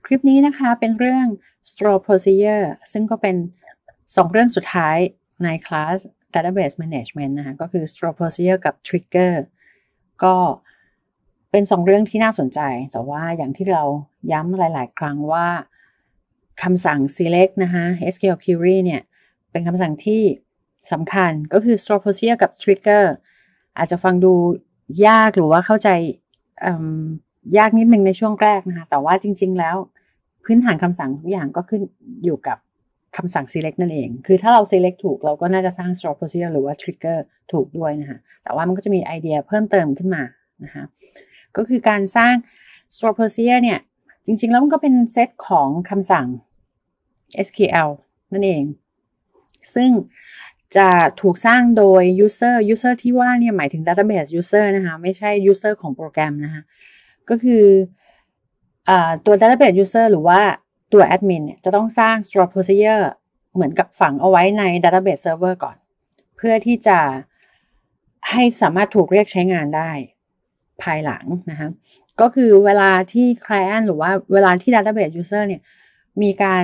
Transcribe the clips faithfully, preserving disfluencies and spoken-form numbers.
คลิปนี้นะคะเป็นเรื่อง store procedure ซึ่งก็เป็นสองเรื่องสุดท้ายในคลาส database management นะคะก็คือ store procedure กับ trigger ก็เป็นสองเรื่องที่น่าสนใจแต่ว่าอย่างที่เราย้ำหลายๆครั้งว่าคำสั่ง select นะคะ เอส คิว แอล query เนี่ยเป็นคำสั่งที่สำคัญก็คือ store procedure กับ trigger อาจจะฟังดูยากหรือว่าเข้าใจยากนิดนึงในช่วงแรกนะคะแต่ว่าจริงๆแล้วพื้นฐานคำสั่งทุกอย่างก็ขึ้นอยู่กับคำสั่ง select นั่นเองคือถ้าเรา select ถูกเราก็น่าจะสร้าง store procedure หรือว่า trigger ถูกด้วยนะคะแต่ว่ามันก็จะมีไอเดียเพิ่มเติมขึ้นมานะคะก็คือการสร้าง store procedure เนี่ยจริงๆแล้วมันก็เป็นเซตของคำสั่ง เอส คิว แอล นั่นเองซึ่งจะถูกสร้างโดย user user ที่ว่าเนี่ยหมายถึง database user นะคะไม่ใช่ user ของโปรแกรมนะคะก็คืออ่าตัว database user หรือว่าตัว admin เนี่ยจะต้องสร้าง store procedure เหมือนกับฝังเอาไว้ใน database server ก่อนเพื่อที่จะให้สามารถถูกเรียกใช้งานได้ภายหลังนะคะก็คือเวลาที่ client หรือว่าเวลาที่ database user เนี่ยมีการ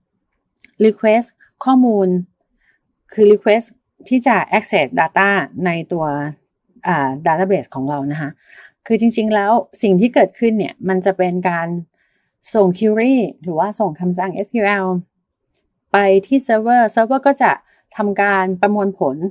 request ข้อมูลคือ request ที่จะ access data ในตัวอ่า database ของเรานะคะคือจริงๆแล้วสิ่งที่เกิดขึ้นเนี่ยมันจะเป็นการส่ง query หรือว่าส่งคำสั่ง เอส คิว แอล ไปที่ server server ก็จะทำการประมวลผล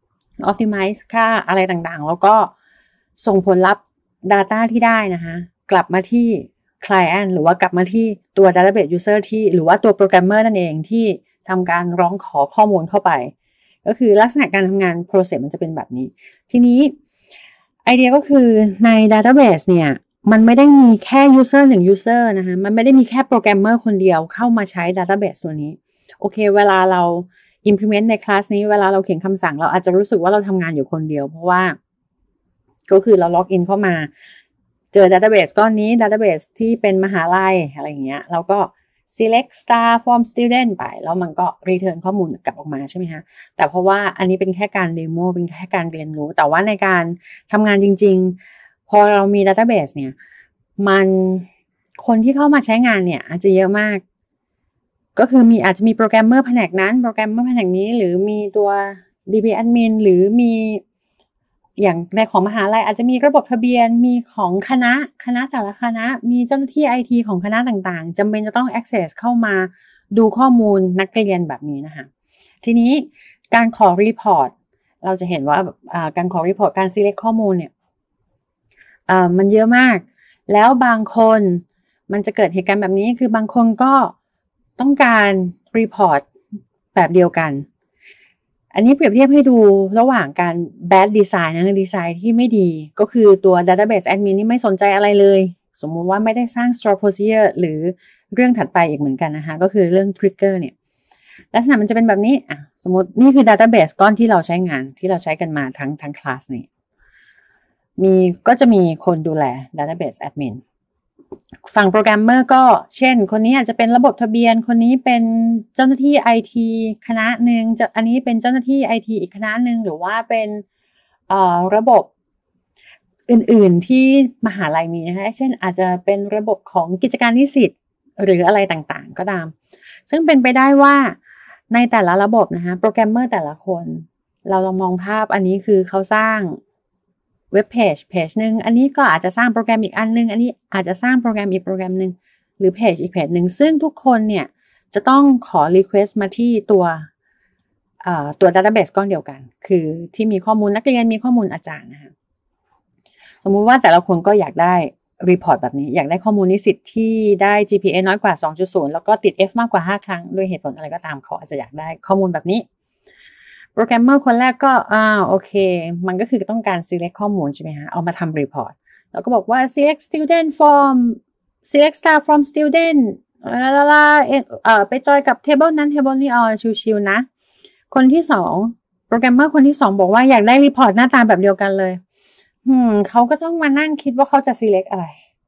optimize ค่าอะไรต่างๆแล้วก็ส่งผลลัพธ์ data ที่ได้นะคะกลับมาที่ client หรือว่ากลับมาที่ตัว database user ที่หรือว่าตัวโปรแกรมเมอร์นั่นเองที่ทำการร้องขอข้อมูลเข้าไปก็คือลักษณะการทำงาน process มันจะเป็นแบบนี้ทีนี้ไอเดียก็คือใน database เนี่ยมันไม่ได้มีแค่ user หนึ่ง user นะคะมันไม่ได้มีแค่โปรแกรมเมอร์คนเดียวเข้ามาใช้ database ตัวนี้โอเคเวลาเรา implement ในคลาสนี้เวลาเราเขียนคำสั่งเราอาจจะรู้สึกว่าเราทำงานอยู่คนเดียวเพราะว่าก็คือเราล็อกอินเข้ามาเจอ database ก้อนนี้ database ที่เป็นมหาลัยอะไรอย่างเงี้ยเราก็ select star from student ไปแล้วมันก็ return ข้อมูลกลับออกมาใช่ไหมคะแต่เพราะว่าอันนี้เป็นแค่การ demo เป็นแค่การเรียนรู้แต่ว่าในการทำงานจริงๆพอเรามี database เนี่ยมันคนที่เข้ามาใช้งานเนี่ยอาจจะเยอะมากก็คือมีอาจจะมีโปรแกรมเมอร์แผนกนั้นโปรแกรมเมอร์แผนกนี้หรือมีตัว ดี บี admin หรือมีอย่างในของมหาลัยอาจจะมีระบบทะเบียนมีของคณะคณะแต่ละคณะมีเจ้าหน้าที่ ไอ ที ของคณะต่างๆจำเป็นจะต้อง access เข้ามาดูข้อมูลนักเรียนแบบนี้นะคะทีนี้การขอ report เราจะเห็นว่าการขอ report การ select ข้อมูลเนี่ยมันเยอะมากแล้วบางคนมันจะเกิดเหตุการณ์แบบนี้คือบางคนก็ต้องการ report แบบเดียวกันอันนี้เปรียบเทียบให้ดูระหว่างการ bad design นะ design ที่ไม่ดีก็คือตัว database admin นี่ไม่สนใจอะไรเลยสมมุติว่าไม่ได้สร้าง store procedure หรือเรื่องถัดไปอีกเหมือนกันนะคะก็คือเรื่อง trigger เนี่ยลักษณะมันจะเป็นแบบนี้อ่ะสมมตินี่คือ database ก้อนที่เราใช้งานที่เราใช้กันมาทั้งทั้งคลาสนี้มีก็จะมีคนดูแล database adminฝั่งโปรแกรมเมอร์ก็เช่นคนนี้อาจจะเป็นระบบทะเบียนคนนี้เป็นเจ้าหน้าที่ ไอ ที คณะหนึ่งอันนี้เป็นเจ้าหน้าที่ ไอ ที อีกคณะหนึ่งหรือว่าเป็นเอ่อระบบอื่นๆที่มหาลัยมีนะคะเช่นอาจจะเป็นระบบของกิจการนิสิตหรืออะไรต่างๆก็ตามซึ่งเป็นไปได้ว่าในแต่ละระบบนะคะโปรแกรมเมอร์แต่ละคนเราลองมองภาพอันนี้คือเขาสร้างเว็บเพจเพจหนึ่งอันนี้ก็อาจจะสร้างโปรแกรมอีกอันนึงอันนี้อาจจะสร้างโปรแกรมอีกโปรแกรมนึงหรือเพจอีกเพจหนึ่งซึ่งทุกคนเนี่ยจะต้องขอ request มาที่ตัวตัว database ก้อนเดียวกันคือที่มีข้อมูลนักเรียนมีข้อมูลอาจารย์นะคะสมมุติว่าแต่ละคนก็อยากได้ report แบบนี้อยากได้ข้อมูลนิสิตที่ได้ จี พี เอ น้อยกว่า สองจุดศูนย์ แล้วก็ติด F มากกว่าห้าครั้งด้วยเหตุผลอะไรก็ตามเขาอาจจะอยากได้ข้อมูลแบบนี้โปรแกรมเมอร์คนแรกก็อ่าโอเคมันก็คือต้องการ select ข้อมูลใช่ไหมฮะเอามาทำ report แล้วก็บอกว่า select student from select star from student ลาลาเอ่อไปจอยกับ table นั้น table นี้อ๋อชิวๆนะคนที่สองโปรแกรมเมอร์คนที่สองบอกว่าอยากได้ report หน้าตาแบบเดียวกันเลยอืมเขาก็ต้องมานั่งคิดว่าเขาจะ select อะไร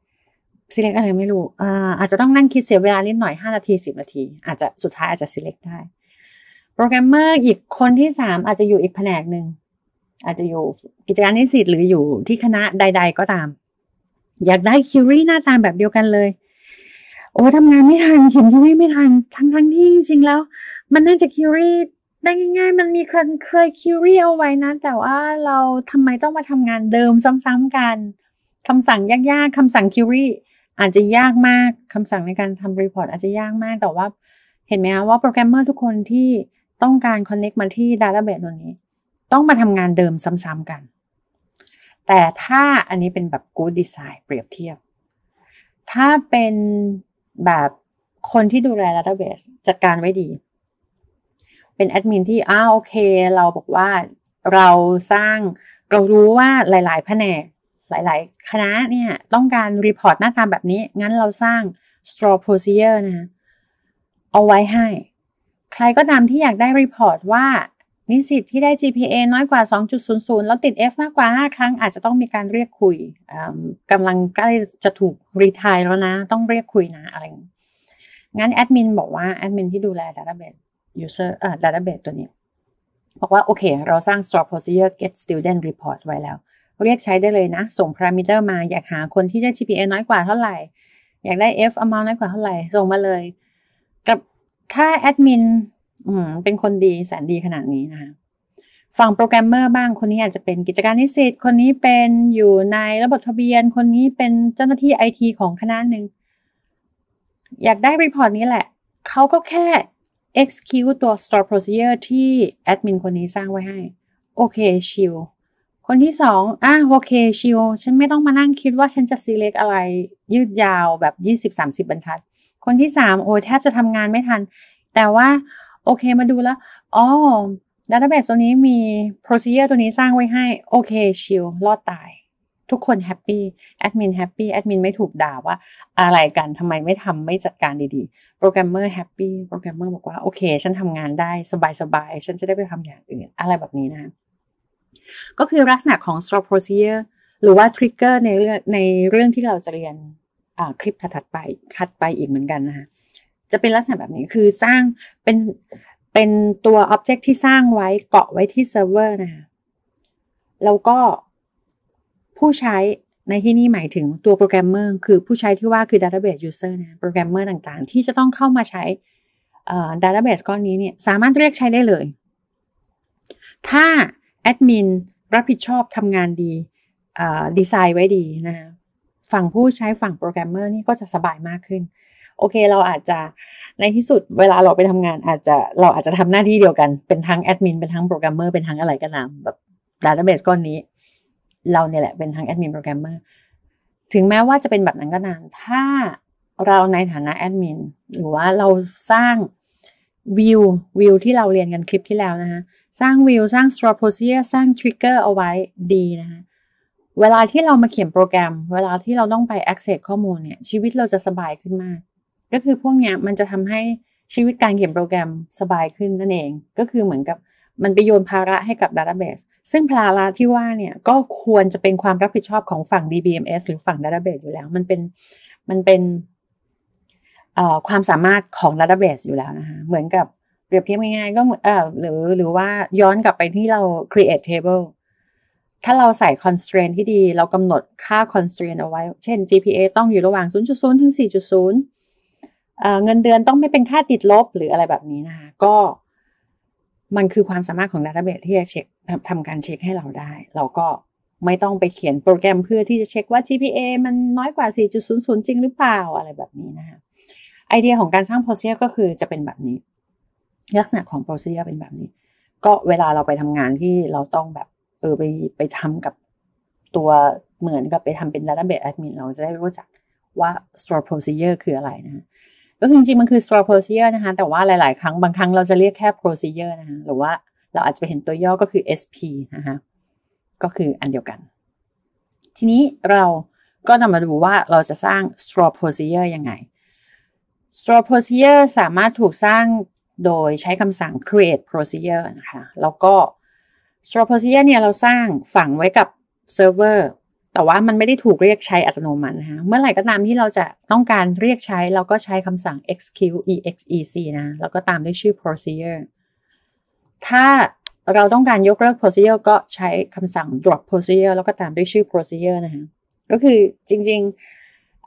select อะไรไม่รู้อ่าอาจจะต้องนั่งคิดเสียเวลานิดหน่อยห้านาทีสิบนาทีอาจจะสุดท้ายอาจจะ select ได้โปรแกรมเมอร์อีกคนที่สามอาจจะอยู่อีกแผนกหนึ่งอาจจะอยู่กิจการนิสิตหรืออยู่ที่คณะใดๆก็ตามอยากได้ query หน้าตาแบบเดียวกันเลยโอ้ทำงานไม่ทันเขียน query ไม่ทันทั้งทั้งที่จริงๆแล้วมันน่าจะ query ได้ง่ายๆมันมีคนเคย query เอาไว้นะแต่ว่าเราทำไมต้องมาทำงานเดิมซ้ำๆกันคำสั่งยากๆคำสั่ง query อาจจะยากมากคำสั่งในการทำ report อาจจะยากมากแต่ว่าเห็นไหมคะว่าโปรแกรมเมอร์ทุกคนที่ต้องการ connect มาที่ database ตัวนี้ต้องมาทำงานเดิมซ้ำๆกันแต่ถ้าอันนี้เป็นแบบ good design เปรียบเทียบถ้าเป็นแบบคนที่ดูแล database จัดการไว้ดีเป็นแอดมินที่อ้าวโอเคเราบอกว่าเราสร้างเรารู้ว่าหลายๆแผนกหลายๆคณะเนี่ยต้องการ report หน้าตาแบบนี้งั้นเราสร้าง straw procedure นะเอาไว้ให้ใครก็ตามที่อยากได้ report ว่านิสิตที่ได้ จี พี เอ น้อยกว่า สองจุดศูนย์ศูนย์ แล้วติด F มากกว่าห้าครั้งอาจจะต้องมีการเรียกคุยกำลังใกล้จะถูกรีไทร์แล้วนะต้องเรียกคุยนะอะไรงั้นแอดมินบอกว่าแอดมินที่ดูแล database user เอ่อ database ตัวนี้บอกว่าโอเคเราสร้าง straw procedure get student report ไว้แล้วเรียกใช้ได้เลยนะส่ง parameter มาอยากหาคนที่ได้ จี พี เอ น้อยกว่าเท่าไหร่อยากได้ F amount น้อยกว่าเท่าไหร่ส่งมาเลยกับถ้าแอดมินอืมเป็นคนดีแสนดีขนาดนี้นะคะฝั่งโปรแกรมเมอร์บ้างคนนี้อาจจะเป็นกิจการนิสิตคนนี้เป็นอยู่ในระบบทะเบียนคนนี้เป็นเจ้าหน้าที่ ไอ ที ของคณะหนึ่งอยากได้รีพอร์ตนี้แหละเขาก็แค่ execute ตัว store procedure ที่แอดมินคนนี้สร้างไว้ให้โอเคชิลคนที่สองอ่ะโอเคชิลฉันไม่ต้องมานั่งคิดว่าฉันจะ select อะไรยืดยาวแบบ ยี่สิบถึงสามสิบ บรรทัดคนที่สามโอ้แทบจะทำงานไม่ทันแต่ว่าโอเคมาดูแล้วอ๋อ database ตัวนี้มี procedure ตัวนี้สร้างไว้ให้โอเคชิลรอดตายทุกคนแฮปปี้แอดมินแฮปปี้แอดมินไม่ถูกด่าว่าอะไรกันทำไมไม่ทำไม่จัดการดีๆโปรแกรมเมอร์แฮปปี้โปรแกรมเมอร์บอกว่าโอเคฉันทำงานได้สบายๆฉันจะได้ไปทำอย่างอื่นอะไรแบบนี้นะก็คือลักษณะของ straw procedure หรือว่า trigger ในเรื่องในเรื่องที่เราจะเรียนคลิปถัดไปถัดไปอีกเหมือนกันนะคะจะเป็นลักษณะแบบนี้คือสร้างเป็นเป็นตัว object ที่สร้างไว้เกาะไว้ที่เซิร์ฟเวอร์นะคะแล้วก็ผู้ใช้ในที่นี้หมายถึงตัวโปรแกรมเมอร์คือผู้ใช้ที่ว่าคือ database user นะโปรแกรมเมอร์ต่างๆที่จะต้องเข้ามาใช้ database ก้อนนี้เนี่ยสามารถเรียกใช้ได้เลยถ้าแอดมินรับผิดชอบทำงานดีดีไซน์ไว้ดีนะคะฝั่งผู้ใช้ฝั่งโปรแกรมเมอร์นี่ก็จะสบายมากขึ้นโอเคเราอาจจะในที่สุดเวลาเราไปทำงานอาจจะเราอาจจะทำหน้าที่เดียวกันเป็นทั้งแอดมินเป็นทั้งโปรแกรมเมอร์เป็นทั้งอะไรก็ตามแบบ database ก้อนนี้เราเนี่ยแหละเป็นทั้งแอดมินโปรแกรมเมอร์ถึงแม้ว่าจะเป็นแบบนั้นก็ตามถ้าเราในฐานะแอดมินหรือว่าเราสร้างวิววิวที่เราเรียนกันคลิปที่แล้วนะคะสร้างวิวสร้าง straw procedure สร้าง trigger เอาไว้ดีนะคะเวลาที่เรามาเขียนโปรแกรมเวลาที่เราต้องไป access ข้อมูลเนี่ยชีวิตเราจะสบายขึ้นมากก็คือพวกเนี้ยมันจะทำให้ชีวิตการเขียนโปรแกรมสบายขึ้นนั่นเองก็คือเหมือนกับมันไปโยนภาระให้กับ database ซึ่งภาระที่ว่าเนี่ยก็ควรจะเป็นความรับผิดชอบของฝั่ง ดี บี เอ็ม เอส หรือฝั่ง database อยู่แล้วมันเป็นมันเป็นความสามารถของ database อยู่แล้วนะคะเหมือนกับเปรียบเทียบง่ายๆก็เอ่อหรือหรือว่าย้อนกลับไปที่เรา create table ถ้าเราใส่ constraint ที่ดีเรากำหนดค่า constraint เอาไว้เช่น จี พี เอ ต้องอยู่ระหว่าง ศูนย์จุดศูนย์ ถึง สี่จุดศูนย์ เอ่อเงินเดือนต้องไม่เป็นค่าติดลบหรืออะไรแบบนี้นะคะก็มันคือความสามารถของ database ที่จะเช็คทำการเช็คให้เราได้เราก็ไม่ต้องไปเขียนโปรแกรมเพื่อที่จะเช็คว่า จี พี เอ มันน้อยกว่า สี่จุดศูนย์ศูนย์ จริงหรือเปล่าอะไรแบบนี้นะคะไอเดียของการสร้าง procedure ก็คือจะเป็นแบบนี้ลักษณะของ procedure เป็นแบบนี้ก็เวลาเราไปทำงานที่เราต้องแบบเออไปไปทำกับตัวเหมือนกับไปทำเป็น database admin เราจะได้รู้จักว่า straw procedure คืออะไรนะก็จริงๆมันคือ straw procedure นะคะแต่ว่าหลายๆครั้งบางครั้งเราจะเรียกแค่ procedure นะคะหรือว่าเราอาจจะไปเห็นตัวย่อก็คือ เอส พี นะคะก็คืออันเดียวกันทีนี้เราก็นำมาดูว่าเราจะสร้าง straw procedure ยังไง straw procedure สามารถถูกสร้างโดยใช้คำสั่ง create procedure นะคะแล้วก็ straw procedure เนี่ยเราสร้างฝังไว้กับ server แต่ว่ามันไม่ได้ถูกเรียกใช้อัตโนมัตินะคะเมื่อไหร่ก็ตามที่เราจะต้องการเรียกใช้เราก็ใช้คำสั่ง execute exec นะแล้วก็ตามด้วยชื่อ procedure ถ้าเราต้องการยกเลิก procedure ก็ใช้คำสั่ง drop procedure แล้วก็ตามด้วยชื่อ procedure นะคะก็คือจริง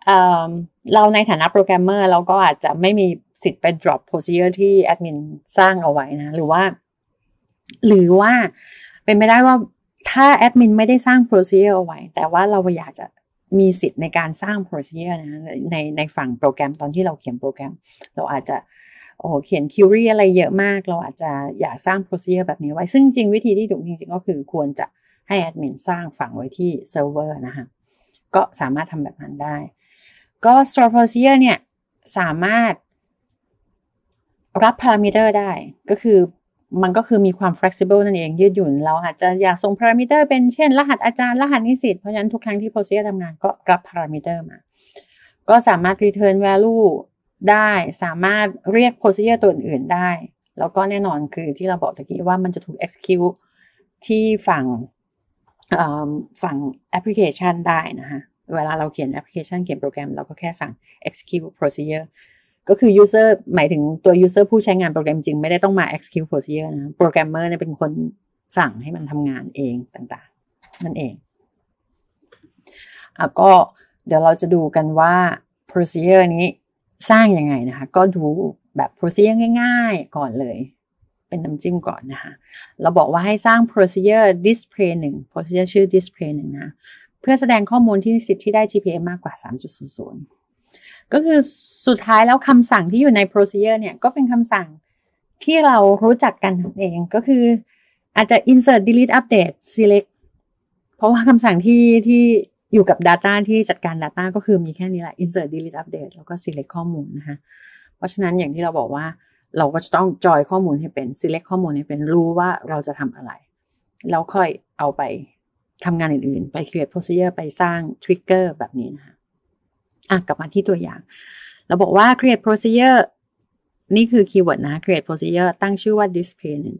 เอ่อเราในฐานะโปรแกรมเมอร์เราก็อาจจะไม่มีสิทธิ์ไป drop procedure ที่แอดมินสร้างเอาไว้นะหรือว่าหรือว่าเป็นไม่ได้ว่าถ้าแอดมินไม่ได้สร้าง procedure เอาไว้แต่ว่าเราอยากจะมีสิทธิ์ในการสร้าง procedure นะในในฝั่งโปรแกรมตอนที่เราเขียนโปรแกรมเราอาจจะโอ้เขียน query อะไรเยอะมากเราอาจจะอยากสร้าง procedure แบบนี้ไว้ซึ่งจริงวิธีที่ถูกจริงๆก็คือควรจะให้แอดมินสร้างฝังไว้ที่เซิร์ฟเวอร์นะคะก็สามารถทำแบบนั้นได้ก็ store procedure เนี่ยสามารถรับ parameter ได้ก็คือมันก็คือมีความ flexible นั่นเองยืดหยุ่นเราอาจจะอยากส่ง parameter เป็นเช่นรหัสอาจารย์รหัสนิสิตเพราะฉะนั้นทุกครั้งที่ procedure ทำงานก็รับ parameter มาก็สามารถ return value ได้สามารถเรียก procedure ตัวอื่นๆได้แล้วก็แน่นอนคือที่เราบอกตะกี้ว่ามันจะถูก execute ที่ฝั่งฝั่งแอปพลิเคชันได้นะคะเวลาเราเขียนแอปพลิเคชันเขียนโปรแกรมเราก็แค่สั่ง execute procedure ก็คือ user หมายถึงตัว user ผู้ใช้งานโปรแกรมจริงไม่ได้ต้องมา execute procedure นะโปรแกรมเมอร์เนี่ยเป็นคนสั่งให้มันทำงานเองต่างๆนั่นเองอ่ะก็เดี๋ยวเราจะดูกันว่า procedure นี้สร้างยังไงนะคะก็ดูแบบ procedure ง่ายๆก่อนเลยเป็นน้ำจิ้มก่อนนะคะเราบอกว่าให้สร้าง procedure display หนึ่ง procedure ชื่อ display หนึ่งนะเพื่อแสดงข้อมูลที่นิสิตที่ได้ จี พี เอ มากกว่า สามจุดศูนย์ศูนย์ ก็คือสุดท้ายแล้วคำสั่งที่อยู่ใน procedure เนี่ยก็เป็นคำสั่งที่เรารู้จักกันเองก็คืออาจจะ insert delete update select เพราะว่าคำสั่งที่ที่อยู่กับ data ที่จัดการ data ก็คือมีแค่นี้แหละ insert delete update แล้วก็ select ข้อมูลนะคะเพราะฉะนั้นอย่างที่เราบอกว่าเราก็จะต้องจอยข้อมูลให้เป็น select ข้อมูลให้เป็นรู้ว่าเราจะทำอะไรแล้วค่อยเอาไปทำงานอื่นๆไป create procedure ไปสร้าง trigger แบบนี้นะคะอ่ะกลับมาที่ตัวอย่างเราบอกว่า create procedure นี่คือคีย์เวิร์ดนะ create procedure ตั้งชื่อว่า display หนึ่ง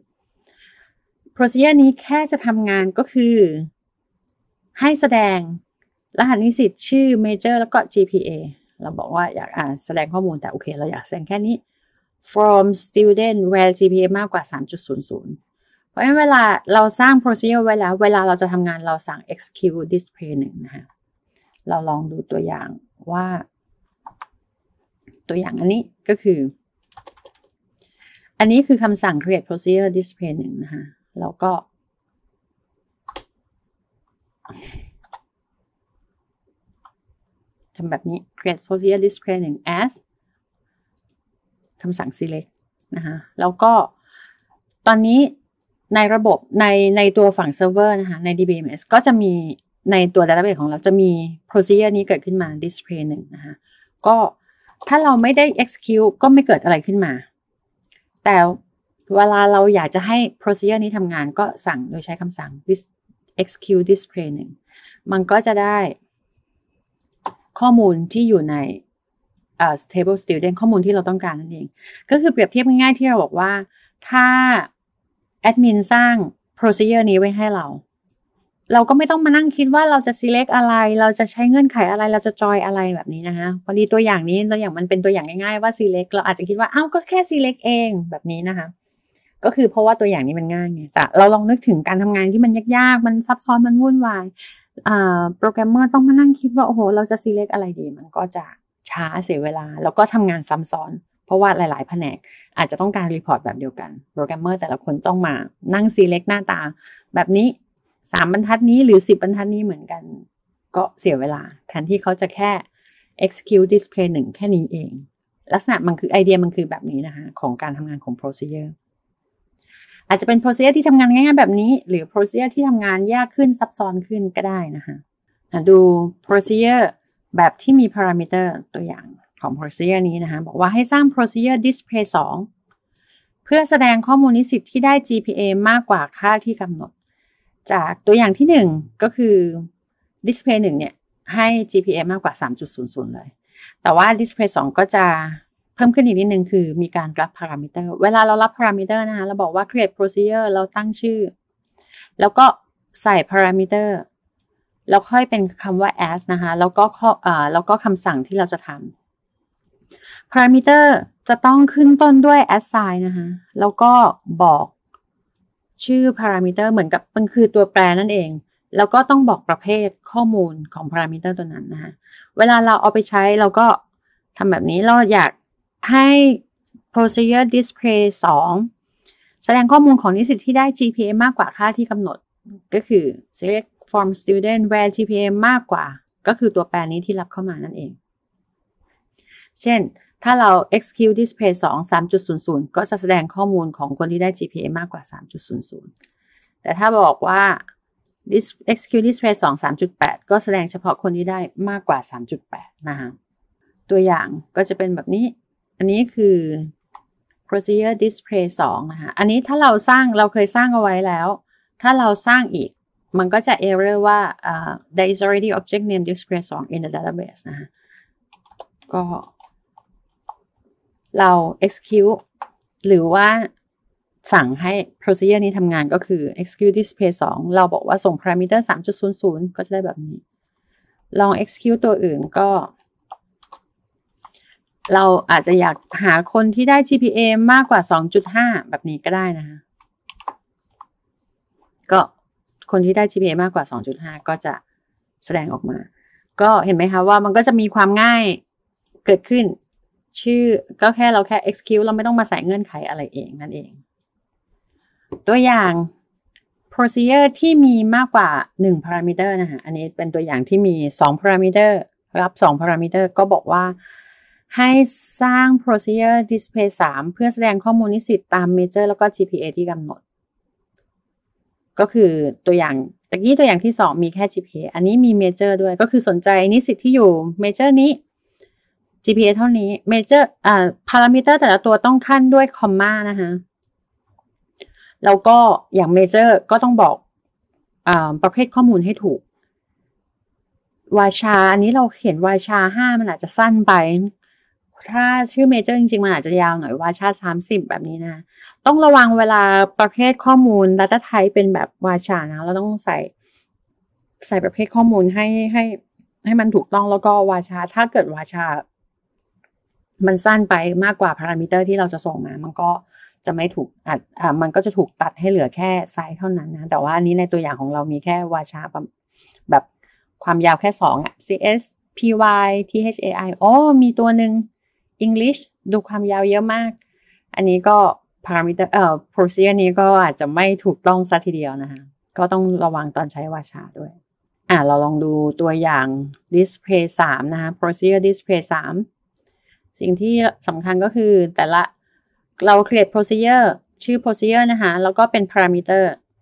procedure นี้แค่จะทำงานก็คือให้แสดงรหัสนิสิตชื่อ major แล้วก็ จี พี เอ เราบอกว่าอยากอ่าแสดงข้อมูลแต่โอเคเราอยากแสดงแค่นี้ from student where จี พี เอ มากกว่า สามจุดศูนย์ศูนย์ เพราะฉะนั้นเวลาเราสร้าง procedure ไว้แล้วเวลาเราจะทำงานเราสั่ง execute display หนึ่งนะคะเราลองดูตัวอย่างว่าตัวอย่างอันนี้ก็คืออันนี้คือคำสั่ง create procedure display หนึ่งนะคะแล้วก็ทำแบบนี้ create procedure display หนึ่ง as คำสั่ง select นะคะแล้วก็ตอนนี้ในระบบในในตัวฝั่ง server นะคะใน ดี บี เอ็ม เอส ก็จะมีในตัว database ของเราจะมี procedure นี้เกิดขึ้นมา display หนึ่งนะคะก็ถ้าเราไม่ได้ execute ก็ไม่เกิดอะไรขึ้นมาแต่เวลาเราอยากจะให้ procedure นี้ทำงานก็สั่งโดยใช้คำสั่ง execute display หนึ่งมันก็จะได้ข้อมูลที่อยู่ในUh, table student ข้อมูลที่เราต้องการนั่นเองก็คือเปรียบเทียบง่ายๆที่เราบอกว่าถ้าแอดมินสร้าง procedure นี้ไว้ให้เราเราก็ไม่ต้องมานั่งคิดว่าเราจะ select อะไรเราจะใช้เงื่อนไขอะไรเราจะจอยอะไรแบบนี้นะคะพอดีตัวอย่างนี้ตัวอย่างมันเป็นตัวอย่างง่ายๆว่า select เราอาจจะคิดว่าอ้าวก็แค่ select เองแบบนี้นะคะก็คือเพราะว่าตัวอย่างนี้มันง่ายไงแต่เราลองนึกถึงการทำงานที่มันยากๆมันซับซ้อนมันวุ่นวายอ่าโปรแกรมเมอร์ต้องมานั่งคิดว่าโอ้โหเราจะ select อะไรดีมันก็จะช้าเสียเวลาแล้วก็ทำงานซ้ำซ้อนเพราะว่าหลายๆแผนกอาจจะต้องการรีพอร์ตแบบเดียวกันโปรแกรมเมอร์แต่ละคนต้องมานั่ง select หน้าตาแบบนี้สามบรรทัดนี้หรือสิบบรรทัดนี้เหมือนกันก็เสียเวลาแทนที่เขาจะแค่ execute display หนึ่งแค่นี้เองลักษณะมันคือไอเดียมันคือแบบนี้นะคะของการทำงานของ procedure อาจจะเป็น procedure ที่ทำงานง่ายๆแบบนี้หรือ procedure ที่ทำงานยากขึ้นซับซ้อนขึ้นก็ได้นะคะดู procedureแบบที่มี parameter ตัวอย่างของ procedure นี้นะคะบอกว่าให้สร้าง procedure display สองเพื่อแสดงข้อมูลนิสิตที่ได้ จี พี เอ มากกว่าค่าที่กำหนดจากตัวอย่างที่หนึ่งก็คือ display หนึ่งเนี่ยให้ จี พี เอ มากกว่า สามจุดศูนย์ศูนย์ เลยแต่ว่า display สองก็จะเพิ่มขึ้นอีกนิดนึงคือมีการรับ parameter เวลาเรารับ parameter นะคะเราบอกว่า create procedure เราตั้งชื่อแล้วก็ใส่ parameterแล้วค่อยเป็นคำว่า as นะคะแล้วก็ข้ออ่าแล้วก็คำสั่งที่เราจะทำ parameter จะต้องขึ้นต้นด้วย assign นะคะแล้วก็บอกชื่อ parameter เหมือนกับมันคือตัวแปรนั่นเองแล้วก็ต้องบอกประเภทข้อมูลของ parameter ตัวนั้นนะคะเวลาเราเอาไปใช้เราก็ทำแบบนี้เราอยากให้ procedure display สองแสดงข้อมูลของนิสิตที่ได้ จี พี เอ มากกว่าค่าที่กำหนดก็คือ select from student where จี พี เอ มากกว่าก็คือตัวแปรนี้ที่รับเข้ามานั่นเองเช่นถ้าเรา execute display สอง สามจุดศูนย์ศูนย์ ก็จะแสดงข้อมูลของคนที่ได้ จี พี เอ มากกว่า สามจุดศูนย์ศูนย์ แต่ถ้าบอกว่า execute display สอง สามจุดแปด ก็แสดงเฉพาะคนที่ได้มากกว่า สามจุดแปด นะคะตัวอย่างก็จะเป็นแบบนี้อันนี้คือ procedure display สองนะคะอันนี้ถ้าเราสร้างเราเคยสร้างเอาไว้แล้วถ้าเราสร้างอีกมันก็จะ error ว่า uh, there is already object name display สอง in the database นะคะก็เรา execute หรือว่าสั่งให้ procedure นี้ทำงานก็คือ execute display สองเราบอกว่าส่ง parameter สามจุดศูนย์ศูนย์ ก็จะได้แบบนี้ลอง execute ตัวอื่นก็เราอาจจะอยากหาคนที่ได้ จี พี เอ มากกว่า สองจุดห้า แบบนี้ก็ได้นะคะก็คนที่ได้ จี พี เอ มากกว่า สองจุดห้า ก็จะแสดงออกมาก็เห็นไหมคะว่ามันก็จะมีความง่ายเกิดขึ้นชื่อก็แค่เราแค่ execute เราไม่ต้องมาใส่เงื่อนไขอะไรเองนั่นเองตัวอย่าง procedure ที่มีมากกว่าหนึ่ง parameter นะคะอันนี้เป็นตัวอย่างที่มีสอง parameter รับสอง parameter ก็บอกว่าให้สร้าง procedure display สามเพื่อแสดงข้อมูลนิสิตตาม major แล้วก็ จี พี เอ ที่กำหนดก็คือตัวอย่างตะกี้ตัวอย่างที่สองมีแค่ จี พี เอ อันนี้มี major ด้วยก็คือสนใจนิสิตที่อยู่ major นี้ จี พี เอ เท่านี้ major อ่า parameter แต่ละตัวต้องขั้นด้วยคอมมานะคะแล้วก็อย่าง major ก็ต้องบอกอ่าประเภทข้อมูลให้ถูกวาชาอันนี้เราเขียนวาชาห้ามันอาจจะสั้นไปถ้าชื่อ major จริงๆมันอาจจะยาวหน่อยวาชาสามสิบแบบนี้นะต้องระวังเวลาประเภทข้อมูล data type เป็นแบบวาชานะเราต้องใส่ใส่ประเภทข้อมูลให้ให้ให้มันถูกต้องแล้วก็วาชาถ้าเกิดวาชามันสั้นไปมากกว่า parameter ที่เราจะส่งมามันก็จะไม่ถูกอัดอ่ามันก็จะถูกตัดให้เหลือแค่ไซส์เท่านั้นนะแต่ว่าอันนี้ในตัวอย่างของเรามีแค่วาชาแบบความยาวแค่สองอ่ะ ซี เอส พี วาย ที เอช เอ ไอ อ๋อมีตัวหนึ่ง English ดูความยาวเยอะมากอันนี้ก็ parameter เอ่อ procedure นี้ก็อาจจะไม่ถูกต้องซะทีเดียวนะคะก็ต้องระวังตอนใช้วาชาด้วยอ่ะเราลองดูตัวอย่าง display สามนะคะ procedure display สามสิ่งที่สำคัญก็คือแต่ละเรา create procedure ชื่อ procedure นะคะแล้วก็เป็น parameter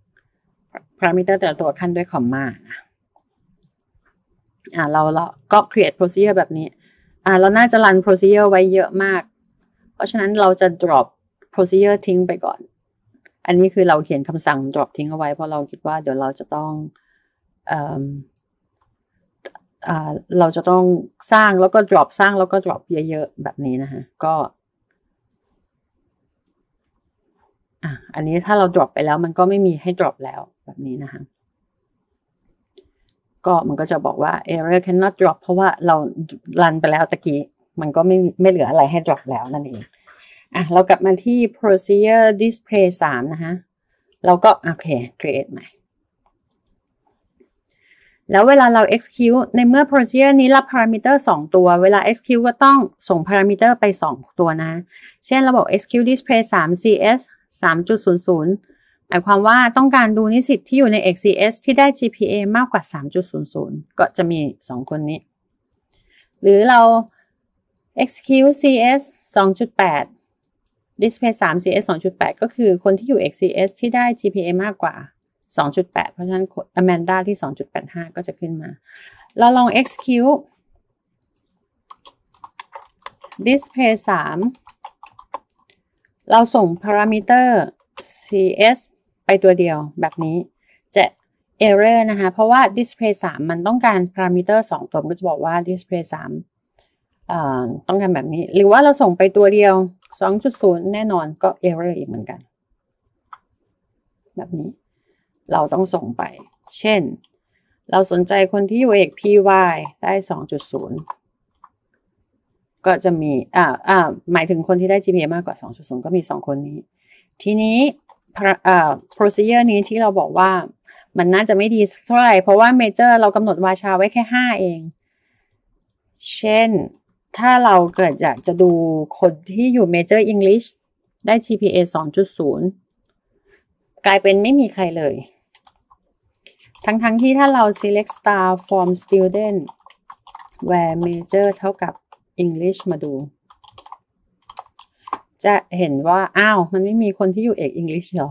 parameter แต่ละตัวขั้นด้วย comma นะอ่าเราเราก็ create procedure แบบนี้อ่าเราน่าจะ run procedure ไว้เยอะมากเพราะฉะนั้นเราจะ drop procedure ทิ้งไปก่อนอันนี้คือเราเขียนคำสั่ง drop ทิ้งเอาไว้เพราะเราคิดว่าเดี๋ยวเราจะต้องเอ่ออ่าเราจะต้องสร้างแล้วก็ drop สร้างแล้วก็ drop เยอะๆแบบนี้นะคะก็อ่ะอันนี้ถ้าเรา drop ไปแล้วมันก็ไม่มีให้ drop แล้วแบบนี้นะคะก็มันก็จะบอกว่า error cannot drop เพราะว่าเรา run ไปแล้วตะกี้มันก็ไม่ไม่เหลืออะไรให้ drop แล้วนั่นเองอ่ะเรากลับมาที่ procedure display สามนะคะเราก็โอเค create ใหม่แล้วเวลาเรา execute ในเมื่อ procedure นี้รับ parameter สองตัวเวลา execute ก็ต้องส่ง parameter ไปสองตัวนะเช่นเราบอก execute display สาม ซี เอส สามจุดศูนย์ศูนย์หมายความว่าต้องการดูนิสิตที่อยู่ใน เอก ซี เอส ที่ได้ จี พี เอ มากกว่า สามจุดศูนย์ศูนย์ ก็จะมีสองคนนี้หรือเรา execute ซี เอส สองจุดแปด display สาม ซี เอส สองจุดแปด ก็คือคนที่อยู่ เอก ซี เอส ที่ได้ จี พี เอ มากกว่า สองจุดแปด เพราะฉะนั้น Amanda ที่ สองจุดแปดห้า ก็จะขึ้นมาเราลอง execute display สามเราส่ง parameter ซี เอส ไปตัวเดียวแบบนี้จะ error นะคะเพราะว่า display สามมันต้องการ parameter สองตัวมันก็จะบอกว่า display สามเอ่อต้องการแบบนี้หรือว่าเราส่งไปตัวเดียว สองจุดศูนย์ แน่นอนก็ error อีกเหมือนกันแบบนี้เราต้องส่งไปเช่นเราสนใจคนที่อยู่เอก พี วาย ได้ สองจุดศูนย์ ก็จะมีอ่าอ่าหมายถึงคนที่ได้ จี พี เอ มากกว่า สองจุดศูนย์ ก็มีสองคนนี้ทีนี้อ่า procedure นี้ที่เราบอกว่ามันน่าจะไม่ดีเท่าไหร่เพราะว่าเมเจอร์เรากำหนดวาชาไว้แค่ห้าเองเช่นถ้าเราเกิดอยากจะดูคนที่อยู่เมเจอร์อังกฤษได้ จี พี เอ สองจุดศูนย์ กลายเป็นไม่มีใครเลยทั้งๆ ท, ที่ถ้าเรา select star from student where major เท่ากับ English มาดูจะเห็นว่าอ้าวมันไม่มีคนที่อยู่เอก English หรอ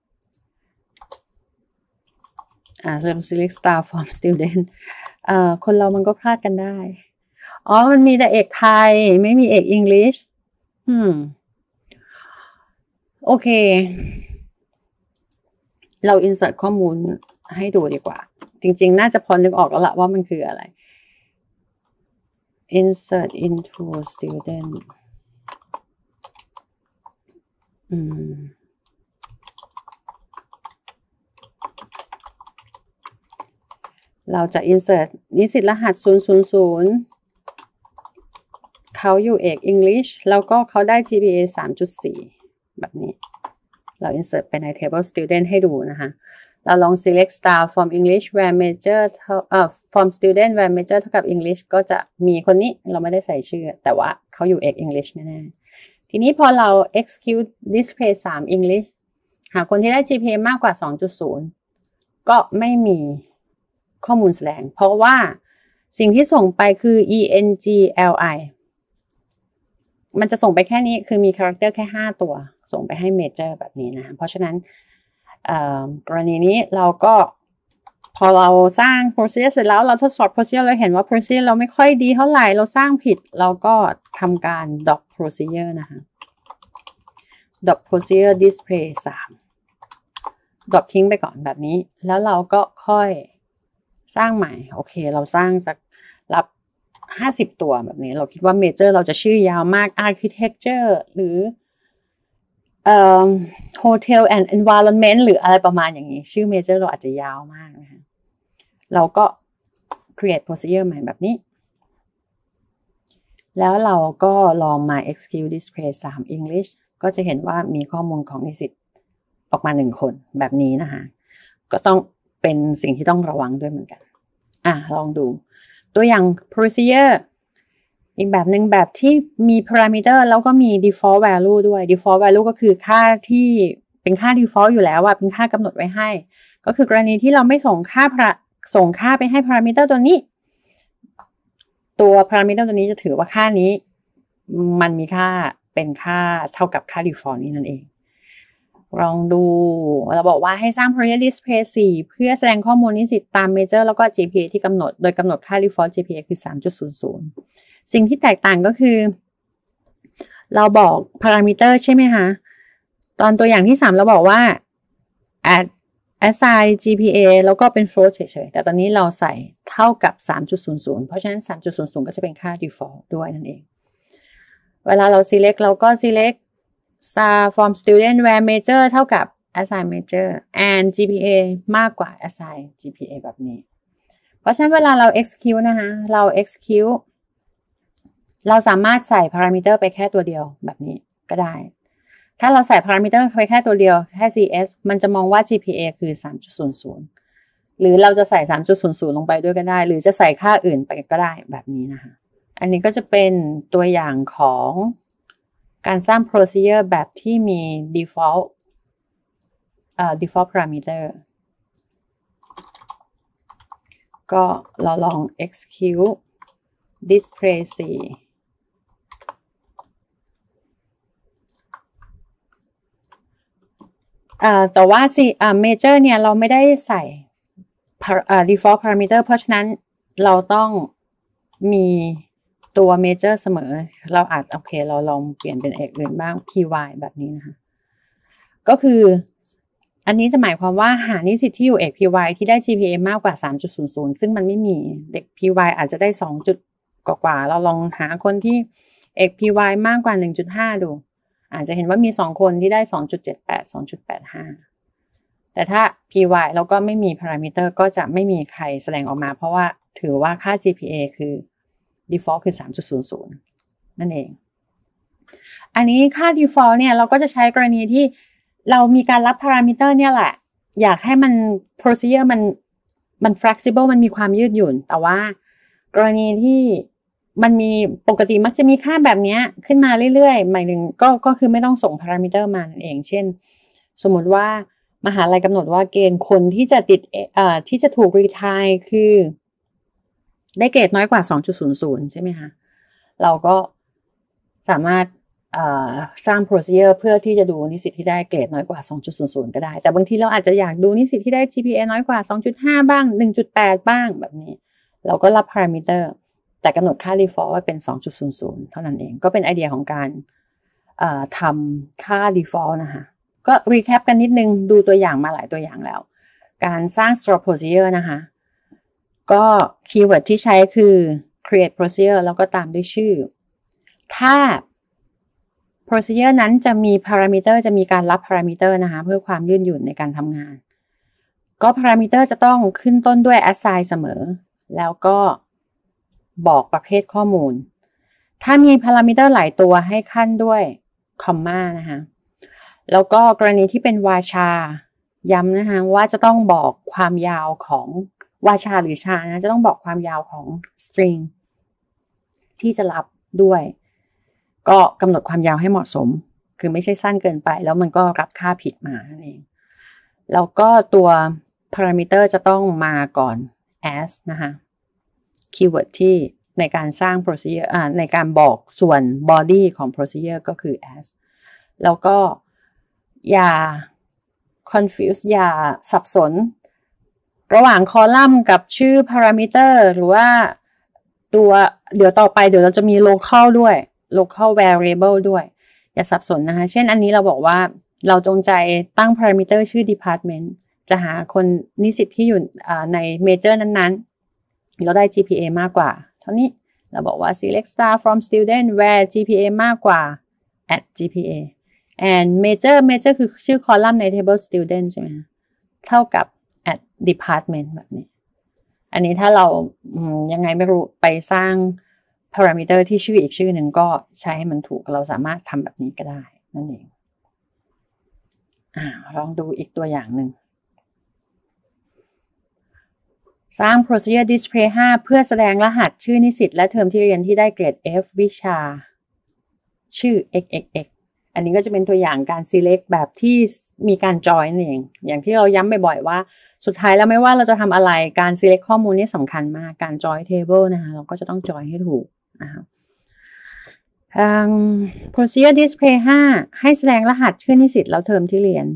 อ่าเรา select star from student เอ่อคนเรามันก็พลาดกันได้อ๋อมันมีแต่เอกไทยไม่มีเอก English อืมโอเคเรา insert ข้อมูลให้ดูดีกว่าจริงๆน่าจะพอนึกออกแล้วล่ะว่ามันคืออะไร insert into student อืมเราจะ insert นิสิตรหัสศูนย์ ศูนย์ ศูนย์เขาอยู่เอก English แล้วก็เขาได้ จี พี เอ สาม จุด สี่ แบบนี้เรา insert ไปใน table student ให้ดูนะคะเราลอง select star from English where major เอ่อ from student where major เท่ากับ English ก็จะมีคนนี้เราไม่ได้ใส่ชื่อแต่ว่าเขาอยู่เอก English แน่ๆทีนี้พอเรา execute display สาม English หาคนที่ได้ จี พี เอ มากกว่า สองจุดศูนย์ ก็ไม่มีข้อมูลแสดงเพราะว่าสิ่งที่ส่งไปคือ engli มันจะส่งไปแค่นี้คือมีคาแรคเตอร์แค่ห้าตัวส่งไปให้ major แบบนี้นะเพราะฉะนั้นกรณีนี้เราก็พอเราสร้าง procedure เสร็จแล้วเราทดสอบ procedure เราเห็นว่า procedure เราไม่ค่อยดีเท่าไหร่เราสร้างผิดเราก็ทำการ drop procedure นะคะ drop procedure display สาม drop ทิ้งไปก่อนแบบนี้แล้วเราก็ค่อยสร้างใหม่โอเคเราสร้างสักรับห้าสิบตัวแบบนี้เราคิดว่า major เราจะชื่อยาวมาก architecture หรือเอ่อ hotel and environment หรืออะไรประมาณอย่างนี้ชื่อ major เราอาจจะยาวมากนะคะเราก็ create procedure ใหม่แบบนี้แล้วเราก็ลองมา execute display สาม English ก็จะเห็นว่ามีข้อมูลของนิสิตออกมาหนึ่งคนแบบนี้นะคะก็ต้องเป็นสิ่งที่ต้องระวังด้วยเหมือนกันอ่ะลองดูตัวอย่าง procedure อีกแบบหนึ่งแบบที่มี parameter แล้วก็มี default value ด้วย default value ก็คือค่าที่เป็นค่า default อยู่แล้วอะเป็นค่ากำหนดไว้ให้ก็คือกรณีที่เราไม่ส่งค่าส่งค่าไปให้ parameter ตัวนี้ตัว parameter ตัวนี้จะถือว่าค่านี้มันมีค่าเป็นค่าเท่ากับค่า default นี้นั่นเองลองดูเราบอกว่าให้สร้าง procedure display สี่ เพื่อแสดงข้อมูลนิสิตตาม major แล้วก็ จี พี เอ ที่กำหนดโดยกำหนดค่า default จี พี เอ คือ สามจุดศูนย์ศูนย์ สิ่งที่แตกต่างก็คือเราบอก parameter ใช่ไหมคะตอนตัวอย่างที่สามเราบอกว่า add assign จี พี เอ แล้วก็เป็น float เฉยๆแต่ตอนนี้เราใส่เท่ากับ สามจุดศูนย์ศูนย์ เพราะฉะนั้น สามจุดศูนย์ศูนย์ ก็จะเป็นค่า default ด้วยนั่นเองเวลาเรา select เราก็ select star from student where major เท่ากับ assign major and จี พี เอ มากกว่า assign จี พี เอ แบบนี้เพราะฉะนั้นเวลาเรา execute นะคะเรา execute เราสามารถใส่ parameter ไปแค่ตัวเดียวแบบนี้ก็ได้ถ้าเราใส่ parameter ไปแค่ตัวเดียวแค่ ซี เอส มันจะมองว่า จี พี เอ คือ สามจุดศูนย์ศูนย์ หรือเราจะใส่ สามจุดศูนย์ศูนย์ ลงไปด้วยก็ได้หรือจะใส่ค่าอื่นไปก็ได้แบบนี้นะคะอันนี้ก็จะเป็นตัวอย่างของการสร้าง procedure แบบที่มี default เอ่อ default parameter ก็เราลอง execute display สี่ อ่าแต่ว่าสิอ่า major เนี่ยเราไม่ได้ใส่อ่า default parameter เพราะฉะนั้นเราต้องมีตัว major เสมอเราอาจโอเคเราลองเปลี่ยนเป็นเอกอื่นบ้าง py แบบนี้นะคะก็คืออันนี้จะหมายความว่าหานิสิตที่อยู่เอก py ที่ได้ จี พี เอ มากกว่า สามจุดศูนย์ศูนย์ ซึ่งมันไม่มีเด็ก py อาจจะได้สองจุดกว่าๆเราลองหาคนที่เอก py มากกว่า หนึ่งจุดห้า ดูอาจจะเห็นว่ามีสองคนที่ได้ สองจุดเจ็ดแปด สองจุดแปดห้า แต่ถ้า py แล้วก็ไม่มี parameter ก็จะไม่มีใครแสดงออกมาเพราะว่าถือว่าค่า จี พี เอ คือ default คือ สามจุดศูนย์ศูนย์ นั่นเองอันนี้ค่า default เนี่ยเราก็จะใช้กรณีที่เรามีการรับ parameter เนี่ยแหละอยากให้มัน procedure มันมัน flexible มันมีความยืดหยุ่นแต่ว่ากรณีที่มันมีปกติมักจะมีค่าแบบนี้ขึ้นมาเรื่อยๆหมายถึงก็ก็คือไม่ต้องส่งพารามิเตอร์มานั่นเองเช่นสมมุติว่ามหาลัยกำหนดว่าเกณฑ์คนที่จะติดเอ่อที่จะถูกรีไทร์คือได้เกรดน้อยกว่า สองจุดศูนย์ศูนย์ ใช่ไหมคะเราก็สามารถสร้าง procedure เพื่อที่จะดูนิสิตที่ได้เกรดน้อยกว่า สองจุดศูนย์ศูนย์ ก็ได้แต่บางทีเราอาจจะอยากดูนิสิตที่ได้ จี พี เอ น้อยกว่า สองจุดห้า บ้าง หนึ่งจุดแปด บ้างแบบนี้เราก็รับ parameter แต่กำหนดค่า default ไว้เป็น สองจุดศูนย์ศูนย์ เท่านั้นเองก็เป็นไอเดียของการทำค่า default นะคะก็ recap กันนิดนึงดูตัวอย่างมาหลายตัวอย่างแล้วการสร้าง store procedure นะคะก็คีย์เวิร์ดที่ใช้คือ create procedure แล้วก็ตามด้วยชื่อถ้า procedure นั้นจะมี parameter จะมีการรับ parameter นะคะเพื่อความยืดหยุ่นในการทำงานก็ parameter จะต้องขึ้นต้นด้วย assign เสมอแล้วก็บอกประเภทข้อมูลถ้ามี parameter หลายตัวให้ขั้นด้วย comma นะคะแล้วก็กรณีที่เป็นวาชาย้ำนะคะว่าจะต้องบอกความยาวของวาชาหรือชานะจะต้องบอกความยาวของ string ที่จะรับด้วยก็กำหนดความยาวให้เหมาะสมคือไม่ใช่สั้นเกินไปแล้วมันก็รับค่าผิดมานั่นเองแล้วก็ตัว parameter จะต้องมาก่อน as นะคะคีย์เวิร์ดที่ในการสร้าง procedure อ่าในการบอกส่วน body ของ procedure ก็คือ as แล้วก็อย่า confuse อย่าสับสนระหว่างคอลัมน์กับชื่อ parameter หรือว่าตัวเดี๋ยวต่อไปเดี๋ยวเราจะมี local ด้วย local variable ด้วยอย่าสับสนนะคะเช่นอันนี้เราบอกว่าเราจงใจตั้ง parameter ชื่อ department จะหาคนนิสิตที่อยู่ใน major นั้นๆเราได้ จี พี เอ มากกว่าเท่านี้เราบอกว่า select star from student where จี พี เอ มากกว่า at จี พี เอ and major major คือชื่อคอลัมน์ใน table student ใช่ไหมเท่ากับ at department แบบนี้อันนี้ถ้าเรายังไงไม่รู้ไปสร้าง parameter ที่ชื่ออีกชื่อหนึ่งก็ใช้ให้มันถูกเราสามารถทำแบบนี้ก็ได้นั่นเองอ่าลองดูอีกตัวอย่างหนึ่งสร้าง procedure display ห้าเพื่อแสดงรหัสชื่อนิสิตและเทอมที่เรียนที่ได้เกรด F วิชาชื่อ เอ็กซ์ เอ็กซ์ เอ็กซ์ อันนี้ก็จะเป็นตัวอย่างการ select แบบที่มีการ join เองอย่างที่เราย้ำบ่อยๆว่าสุดท้ายแล้วไม่ว่าเราจะทำอะไรการ select ข้อมูลนี่สำคัญมากการ join table นะคะเราก็จะต้อง join ให้ถูกนะคะ um, procedure display ห้าให้แสดงรหัสชื่อนิสิตแล้วเทอมที่เรียน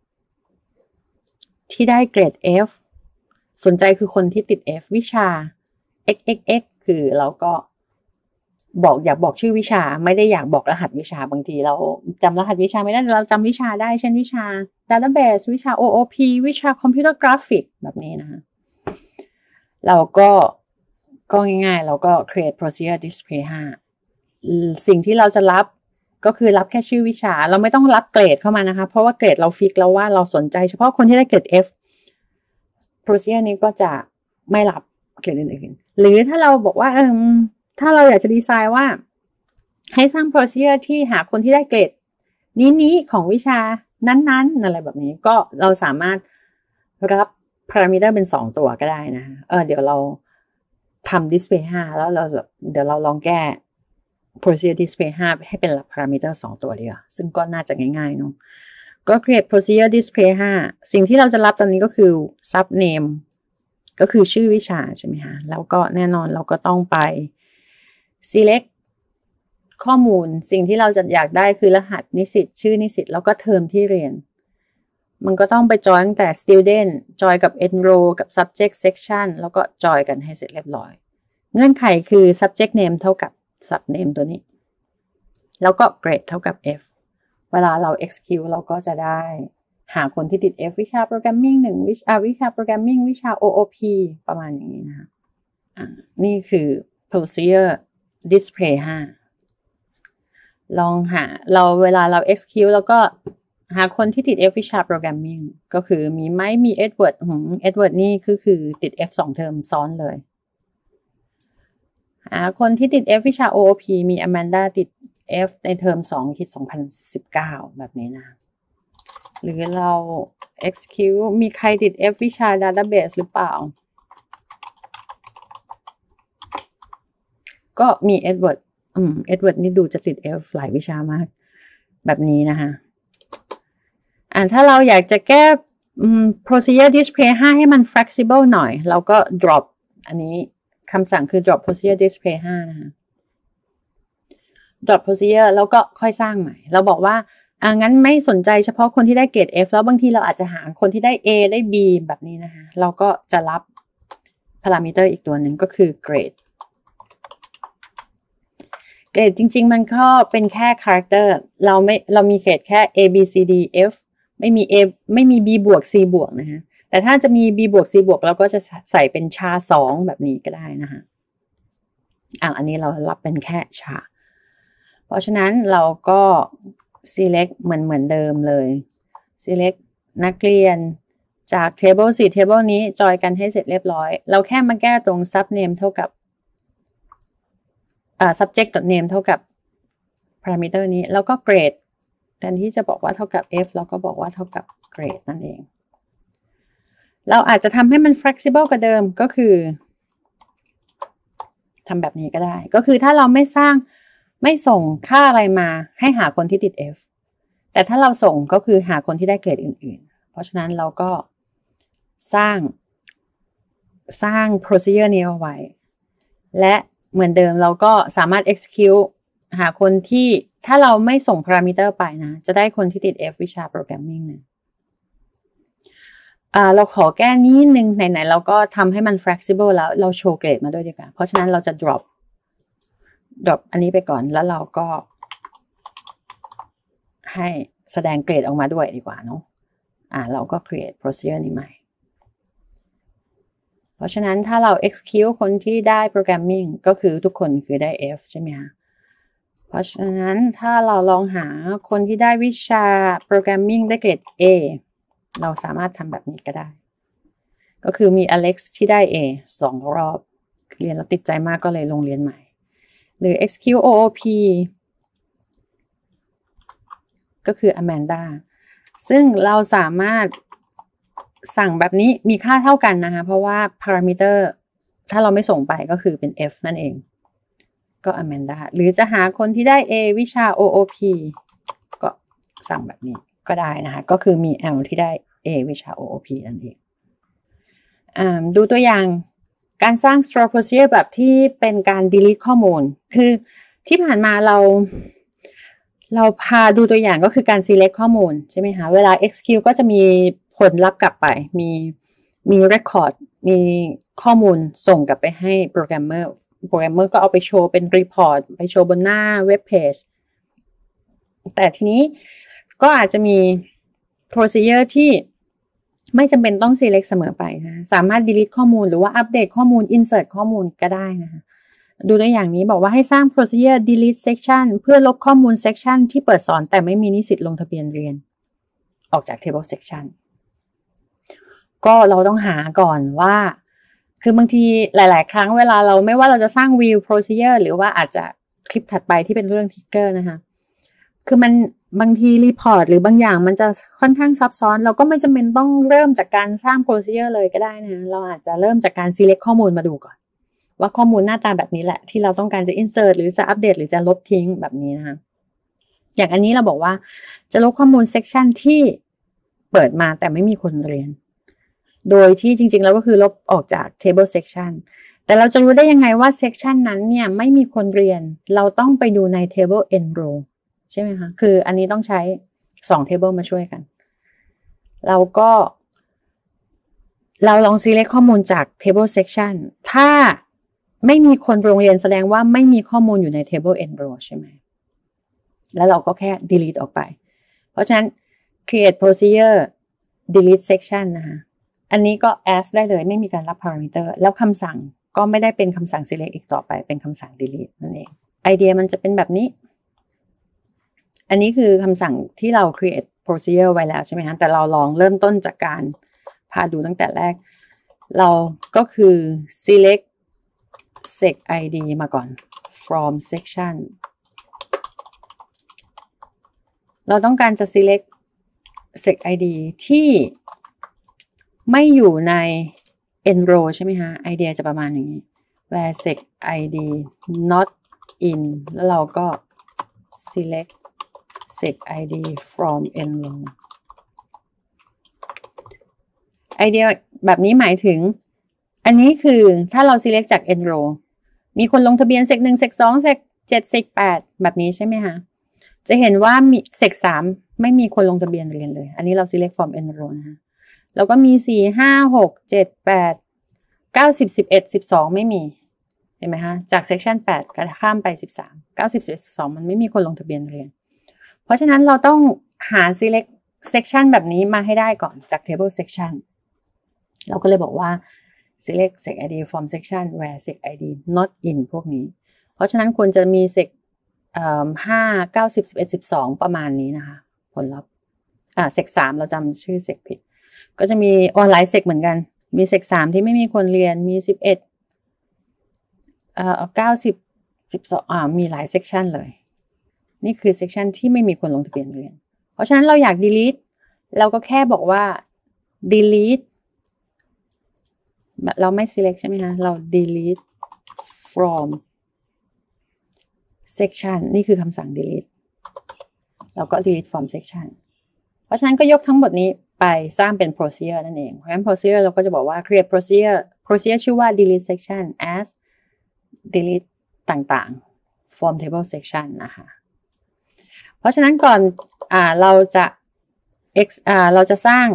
ที่ได้เกรด F สนใจคือคนที่ติด F วิชา เอ็กซ์ เอ็กซ์ เอ็กซ์ คือเราก็บอกอยากบอกชื่อวิชาไม่ได้อยากบอกรหัสวิชาบางทีเราจำรหัสวิชาไม่ได้เราจำวิชาได้เช่นวิชา database วิชา โอ โอ พี วิชา computer graphic แบบนี้นะคะเราก็ก็ง่ายๆเราก็ create procedure display ห้าสิ่งที่เราจะรับก็คือรับแค่ชื่อวิชาเราไม่ต้องรับเกรดเข้ามานะคะเพราะว่าเกรดเราฟิกแล้วว่าเราสนใจเฉพาะคนที่ได้เกรด F procedure นี้ก็จะไม่รับเกรดอื่นๆหรือถ้าเราบอกว่าเออถ้าเราอยากจะดีไซน์ว่าให้สร้าง procedure ที่หาคนที่ได้เกรดนี้ๆของวิชานั้นๆอะไรแบบนี้ก็เราสามารถรับ parameter เป็นสองตัวก็ได้นะคะเออเดี๋ยวเราทำ display ห้าแล้วเราเดี๋ยวเราลองแก้ procedure display ห้าให้เป็น parameter สองตัวดีกว่าซึ่งก็น่าจะง่ายๆเนาะก็ create procedure display ห้าสิ่งที่เราจะรับตอนนี้ก็คือ sub name ก็คือชื่อวิชาใช่ไหมคะแล้วก็แน่นอนเราก็ต้องไป select ข้อมูลสิ่งที่เราจะอยากได้คือรหัสนิสิตชื่อนิสิตแล้วก็เทอมที่เรียนมันก็ต้องไปจอยตั้งแต่ student จอยกับ enroll กับ subject section แล้วก็จอยกันให้เสร็จเรียบร้อยเงื่อนไขคือ subject name เท่ากับ sub name ตัวนี้แล้วก็ grade เท่ากับ F เวลาเรา execute เราก็จะได้หาคนที่ติด F วิชา programming หนึ่งวิชาวิชา programming วิชา โอ โอ พี ประมาณอย่างนี้นะคะอ่านี่คือ procedure display ห้าลองหาเราเวลาเรา execute แล้วก็หาคนที่ติด F วิชา programming ก็คือมีไหมมี Edward หืม Edward นี่คือคือติด F สองเทอมซ้อนเลยหาคนที่ติด F วิชา โอ โอ พี มี Amanda ติด F ในเทอมสองคิดสองพันสิบเก้าแบบนี้นะหรือเรา execute มีใครติด F วิชา database หรือเปล่าก็มี Edward อืม Edward นี่ดูจะติด F หลายวิชามากแบบนี้นะคะอ่าถ้าเราอยากจะแก้อืม procedure display ห้าให้มัน flexible หน่อยเราก็ drop อันนี้คำสั่งคือ drop procedure display ห้านะคะ drop procedure แล้วก็ค่อยสร้างใหม่เราบอกว่าอ่างั้นไม่สนใจเฉพาะคนที่ได้เกรด F แล้วบางทีเราอาจจะหาคนที่ได้ A ได้ B แบบนี้นะคะเราก็จะรับ parameter อีกตัวหนึ่งก็คือ gradeเกรดจริงๆมันก็เป็นแค่ character เราไม่เรามีเกรดแค่ A B C D F ไม่มี A ไม่มี B บวก C บวกนะคะแต่ถ้าจะมี B บวก C บวกเราก็จะใส่เป็นชาสองแบบนี้ก็ได้นะคะอ่ะอันนี้เรารับเป็นแค่ชาเพราะฉะนั้นเราก็ select เหมือนเหมือนเดิมเลย select นักเรียนจาก table สี่ table นี้จอยกันให้เสร็จเรียบร้อยเราแค่มาแก้ตรง subname เท่ากับอ่า subject name เท่ากับ parameter นี้แล้วก็ grade แทนที่จะบอกว่าเท่ากับ f เราก็บอกว่าเท่ากับ grade นั่นเองเราอาจจะทำให้มัน flexible กว่าเดิมก็คือทำแบบนี้ก็ได้ก็คือถ้าเราไม่สร้างไม่ส่งค่าอะไรมาให้หาคนที่ติด F แต่ถ้าเราส่งก็คือหาคนที่ได้เกรดอื่นๆเพราะฉะนั้นเราก็สร้างสร้าง procedure นี้เอาไว้และเหมือนเดิมเราก็สามารถ execute หาคนที่ถ้าเราไม่ส่ง parameter ไปนะจะได้คนที่ติด F วิชา programming นะอ่าเราขอแก้นิดนึงไหนๆเราก็ทำให้มัน flexible แล้วเราโชว์เกรดมาด้วยดีกว่าเพราะฉะนั้นเราจะ drop drop อันนี้ไปก่อนแล้วเราก็ให้แสดงเกรดออกมาด้วยดีกว่าเนาะอ่าเราก็ create procedure นี้ใหม่เพราะฉะนั้นถ้าเรา execute คนที่ได้ programming ก็คือทุกคนคือได้ F ใช่ไหมคะเพราะฉะนั้นถ้าเราลองหาคนที่ได้วิชา programming ได้เกรด A เราสามารถทำแบบนี้ก็ได้ก็คือมี Alex ที่ได้ A สองรอบเรียนแล้วติดใจมากก็เลยลงเรียนใหม่หรือ execute โอ โอ พี ก็คือ Amanda ซึ่งเราสามารถสั่งแบบนี้มีค่าเท่ากันนะคะเพราะว่า parameter ถ้าเราไม่ส่งไปก็คือเป็น F นั่นเองก็ Amanda หรือจะหาคนที่ได้ A วิชา โอ โอ พี ก็สั่งแบบนี้ก็ได้นะคะก็คือมี L ที่ได้ A วิชา โอ โอ พี นั่นเองดูตัวอย่างการสร้าง store procedure แบบที่เป็นการ delete ข้อมูลคือที่ผ่านมาเราเราพาดูตัวอย่างก็คือการ select ข้อมูลใช่ไหมคะเวลา execute ก็จะมีผลลัพธ์กลับไปมีมี record มีข้อมูลส่งกลับไปให้โปรแกรมเมอร์โปรแกรมเมอร์ก็เอาไปโชว์เป็น report ไปโชว์บนหน้าเว็บเพจแต่ทีนี้ก็อาจจะมี procedure ที่ไม่จำเป็นต้อง select เสมอไปนะสามารถ delete ข้อมูลหรือว่าอัปเดตข้อมูล insert ข้อมูลก็ได้นะคะดูตัวอย่างนี้บอกว่าให้สร้าง procedure delete section เพื่อลบข้อมูล section ที่เปิดสอนแต่ไม่มีนิสิตลงทะเบียนเรียนออกจาก table section ก็เราต้องหาก่อนว่าคือบางทีหลายๆครั้งเวลาเราไม่ว่าเราจะสร้าง view procedure หรือว่าอาจจะคลิปถัดไปที่เป็นเรื่อง trigger นะคะคือมันบางที report หรือบางอย่างมันจะค่อนข้างซับซ้อนเราก็ไม่จำเป็นต้องเริ่มจากการสร้าง procedure เลยก็ได้นะเราอาจจะเริ่มจากการ select ข้อมูลมาดูก่อนว่าข้อมูลหน้าตาแบบนี้แหละที่เราต้องการจะ insert หรือจะอัปเดตหรือจะลบทิ้งแบบนี้นะคะอย่างอันนี้เราบอกว่าจะลบข้อมูล section ที่เปิดมาแต่ไม่มีคนเรียนโดยที่จริงๆแล้วก็คือลบออกจาก table section แต่เราจะรู้ได้ยังไงว่า section นั้นเนี่ยไม่มีคนเรียนเราต้องไปดูใน table enroll ใช่ไหมคะคืออันนี้ต้องใช้สอง table มาช่วยกันเราก็เราลอง select ข้อมูลจาก table section ถ้าไม่มีคนโรงเรียนแสดงว่าไม่มีข้อมูลอยู่ใน table enroll ใช่ไหมแล้วเราก็แค่ delete ออกไปเพราะฉะนั้น create procedure delete section นะคะอันนี้ก็ as ได้เลยไม่มีการรับ parameter แล้วคำสั่งก็ไม่ได้เป็นคำสั่ง select อีกต่อไปเป็นคำสั่ง delete นั่นเองไอเดียมันจะเป็นแบบนี้อันนี้คือคำสั่งที่เรา create procedure ไว้แล้วใช่ไหมคะแต่เราลองเริ่มต้นจากการพาดูตั้งแต่แรกเราก็คือ select sec id มาก่อน from section เราต้องการจะ select sec ไอ ดี ที่ไม่อยู่ใน enroll ใช่ไหมคะไอเดียจะประมาณอย่างนี้ where sec ไอ ดี not in แล้วเราก็ select sec ไอ ดี from enroll ไอเดียแบบนี้หมายถึงอันนี้คือถ้าเรา select จาก enroll มีคนลงทะเบียน sec หนึ่ง sec สอง sec เจ็ด sec แปดแบบนี้ใช่ไหมคะจะเห็นว่ามี sec สามไม่มีคนลงทะเบียนเรียนเลยอันนี้เรา select from enroll นะคะแล้วก็มีสี่ ห้า หก เจ็ด แปด เก้า สิบ สิบเอ็ด สิบสองไม่มีเห็นไหมคะจาก section แปดก็ข้ามไปสิบสาม เก้า สิบ สิบเอ็ด สิบสองมันไม่มีคนลงทะเบียนเรียนเพราะฉะนั้นเราต้องหา select section แบบนี้มาให้ได้ก่อนจาก table section เราก็เลยบอกว่า select sec ไอ ดี from section where sec ไอ ดี not in พวกนี้เพราะฉะนั้นควรจะมี sec ห้า เก้า สิบ สิบเอ็ด สิบสองประมาณนี้นะคะผลลัพธ์อ่า sec สามเราจำชื่อ sec ผิดก็จะมีออนไลน์ sec เหมือนกันมี sec สามที่ไม่มีคนเรียนมีสิบเอ็ดเอ่อเก้า สิบ สิบสองอ่ามีหลาย section เลยนี่คือ section ที่ไม่มีคนลงทะเบียนเรียนเพราะฉะนั้นเราอยาก delete เราก็แค่บอกว่า delete เราไม่ select ใช่ไหมคะเรา delete from section นี่คือคำสั่ง delete เราก็ delete from section เพราะฉะนั้นก็ยกทั้งหมดนี้ไปสร้างเป็น procedure นั่นเองเพราะฉะนั้น procedure เราก็จะบอกว่า create procedure procedure ชื่อว่า delete section as delete ต่างๆ from table section นะคะเพราะฉะนั้นก่อนอ่าเราจะ x อ่าเราจะสร้าง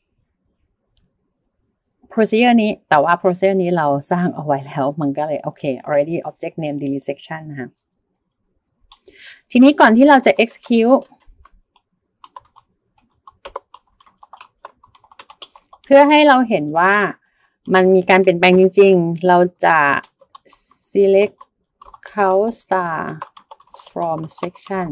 procedure นี้แต่ว่า procedure นี้เราสร้างเอาไว้แล้วมันก็เลยโอเค already object name delete section นะคะทีนี้ก่อนที่เราจะ execute เพื่อให้เราเห็นว่ามันมีการเปลี่ยนแปลงจริงๆเราจะ select count star from section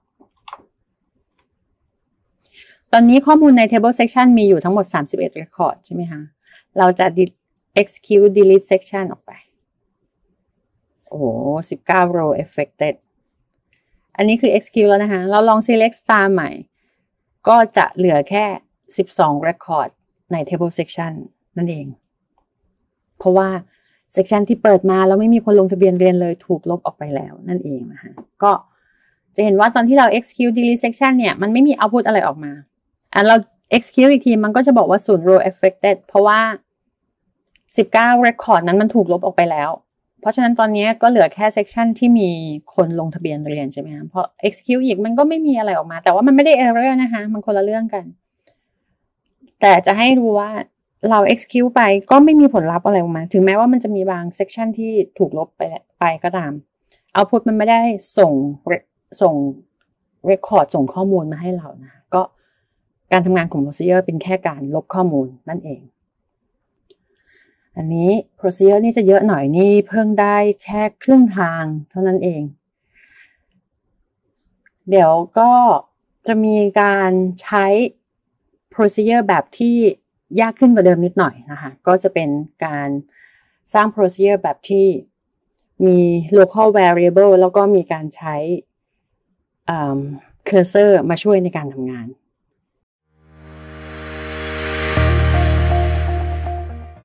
ตอนนี้ข้อมูลใน table section มีอยู่ทั้งหมดสามสิบเอ็ด record ใช่ไหมคะเราจะ execute delete section ออกไปโอ้โหสิบเก้า row affected อันนี้คือ execute แล้วนะคะเราลอง select star ใหม่ก็จะเหลือแค่สิบสอง record ใน table section นั่นเองเพราะว่า section ที่เปิดมาแล้วไม่มีคนลงทะเบียนเรียนเลยถูกลบออกไปแล้วนั่นเองนะคะก็จะเห็นว่าตอนที่เรา execute delete section เนี่ยมันไม่มี output อะไรออกมาอ่ะเรา execute อีกทีมันก็จะบอกว่าศูนย์ row affected เพราะว่าสิบเก้า record นั้นมันถูกลบออกไปแล้วเพราะฉะนั้นตอนนี้ก็เหลือแค่ section ที่มีคนลงทะเบียนเรียนใช่ไหมคะพอ execute อีกมันก็ไม่มีอะไรออกมาแต่ว่ามันไม่ได้ error นะคะมันคนละเรื่องกันแต่จะให้ดูว่าเรา execute ไปก็ไม่มีผลลัพธ์อะไรออกมาถึงแม้ว่ามันจะมีบาง section ที่ถูกลบไปไปก็ตาม output มันไม่ได้ส่งส่ง record ส่งข้อมูลมาให้เรานะก็การทำงานของ procedure เป็นแค่การลบข้อมูลนั่นเองอันนี้ procedure นี่จะเยอะหน่อยนี่เพิ่งได้แค่ครึ่งทางเท่านั้นเองเดี๋ยวก็จะมีการใช้ procedure แบบที่ยากขึ้นกว่าเดิมนิดหน่อยนะคะก็จะเป็นการสร้าง procedure แบบที่มี local variable แล้วก็มีการใช้ cursor มาช่วยในการทำงาน